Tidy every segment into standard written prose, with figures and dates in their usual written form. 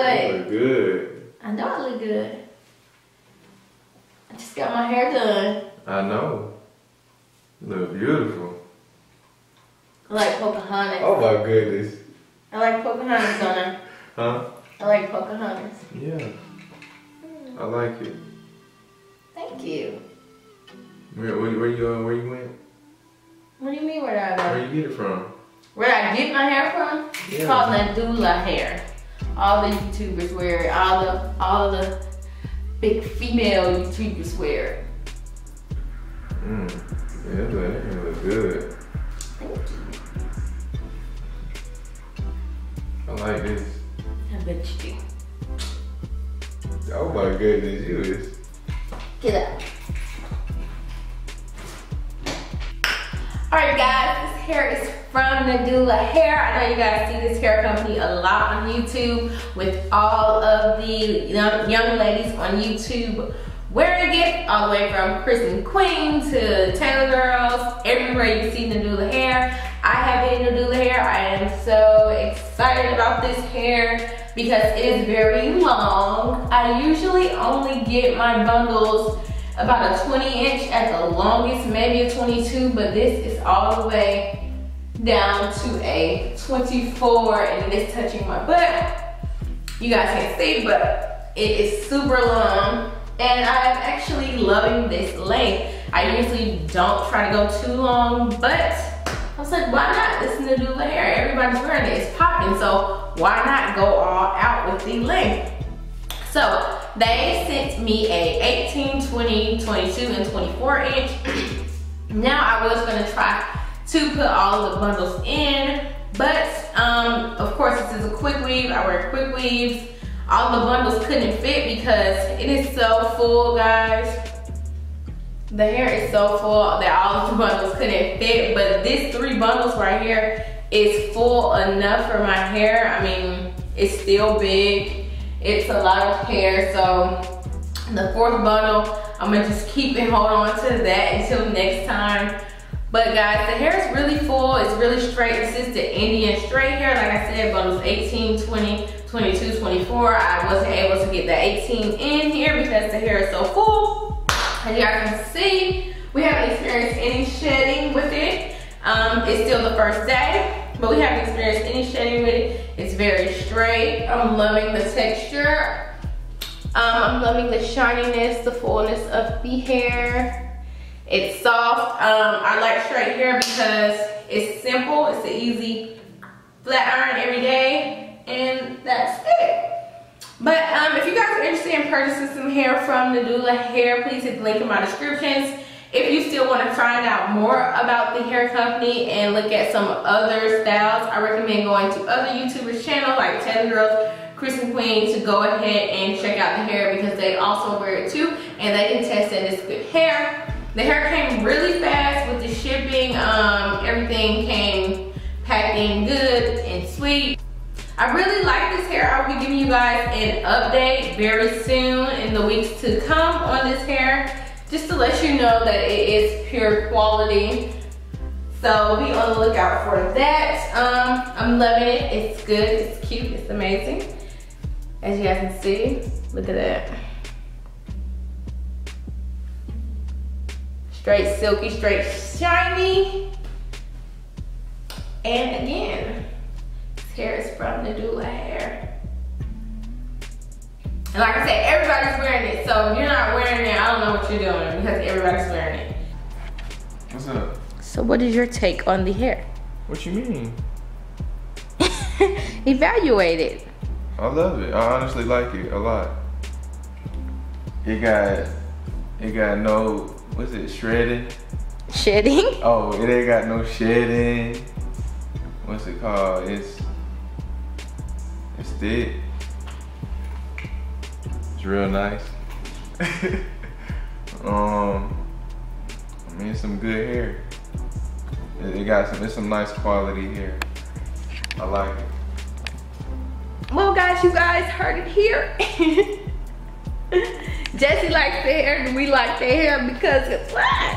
But you look good. I know I look good. I just got my hair done. I know. You look beautiful. I like Pocahontas. Oh my goodness. I like Pocahontas on her. Huh? I like Pocahontas. Yeah. I like it. Thank you. Where you went? What do you mean where did I go? Where you get it from? Where did I get my hair from? Yeah. It's called Nadula Hair. All the YouTubers wear it. All the big female YouTubers wear it. Yeah, that look good. Thank you. I like this. I bet you do. Oh my goodness, you is. Get up. Alright guys, this hair is from Nadula Hair. I know you guys see this hair company a lot on YouTube with all of the young ladies on YouTube wearing it, all the way from Kristen Queen to Taylor Girls, everywhere you see Nadula Hair. I have a Nadula Hair. I am so excited about this hair because it is very long. I usually only get my bundles about a 20-inch at the longest, maybe a 22, but this is all the way down to a 24, and it is touching my butt. You guys can't see, but it is super long, and I am actually loving this length. I usually don't try to go too long, but I was like, why not? This is Nadula Hair. Everybody's wearing it. It's popping, so why not go all out with the length? So they sent me a 18, 20, 22, and 24 inch. Now I was gonna try to put all of the bundles in, but of course this is a quick weave. I wear quick weaves. All the bundles couldn't fit because it is so full, guys. The hair is so full that all of the bundles couldn't fit, but this 3 bundles right here is full enough for my hair. I mean, it's still big. It's a lot of hair, so the 4th bundle, I'm gonna just keep and hold on to that until next time. But guys, the hair is really full, it's really straight. This is the Indian straight hair. Like I said, bundles 18, 20, 22, 24. I wasn't able to get the 18 in here because the hair is so full. As you guys can see, we haven't experienced any shedding with it. It's still the first day, but we haven't experienced any shedding with it. It's very straight. I'm loving the texture. I'm loving the shininess, the fullness of the hair. It's soft. I like straight hair because it's simple. It's an easy flat iron every day, and that's it. But if you guys are interested in purchasing some hair from Nadula Hair, please hit the link in my descriptions. If you still want to find out more about the hair company and look at some other styles, I recommend going to other YouTubers' channels like Taylor Girls, Kristen Queen, to go ahead and check out the hair because they also wear it too, and they can test that it's good hair. The hair came really fast with the shipping. Everything came packed in good and sweet. I really like this hair. I'll be giving you guys an update very soon in the weeks to come on this hair, just to let you know that it is pure quality. So be on the lookout for that. I'm loving it. It's good, it's cute, it's amazing. As you guys can see, look at that. Straight silky, straight shiny. And again, this hair is from Nadula Hair. And like I said, everybody's wearing it. So if you're not wearing it, I don't know what you're doing because everybody's wearing it. What's up? So what is your take on the hair? What you mean? Evaluate it. I love it. I honestly like it a lot. It got no, what's it, shredding? Shedding? Oh, it ain't got no shedding. What's it called? It's thick. It's real nice. I mean, it's some good hair. It's some nice quality hair. I like it. Well guys, you guys heard it here. Jesse likes the hair and we like the hair because it's what?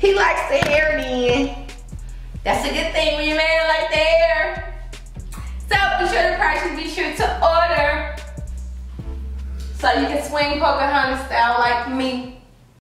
He likes the hair then. That's a good thing when your man like the hair. So be sure to purchase, be sure to order. So you can swing Pocahontas style like me.